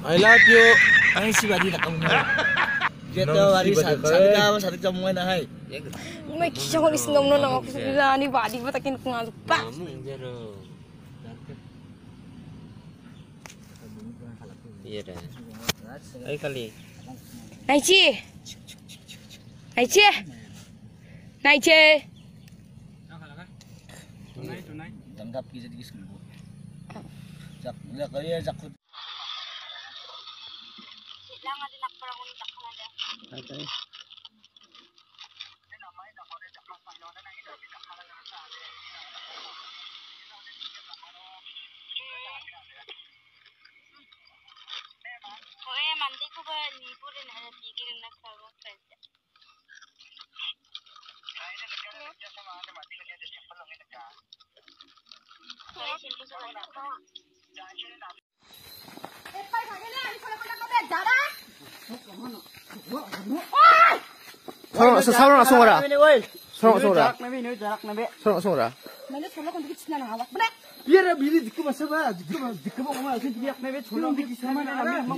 I love you. Ay si Badi nak kamu. Gitu hari sadik jamuan na hai. May kisah ko isnom no nang ako sa ni Badi batakin ko nga lupa. Iya dah. Ay kali. Naichi. Naichi. Naichi. Tunai. Tanggap kita di sekolah. Jak, lihat kali ya jak. Lang ada nak perang ni tak kena dia. Okay. Oye, mandi ko ba ni pure na tigil na sa pwede. Saudara saudara. Saudara. Saudara. Mana soalnya kan dikit senang awak, benar? Biar bili dikku masa ba, dikku mau ngomong aja dia nabe tolong dikit sama nama.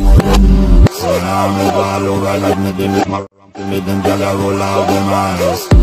I'm a ball over like me, give me my rump, me them gyal a roll out them eyes.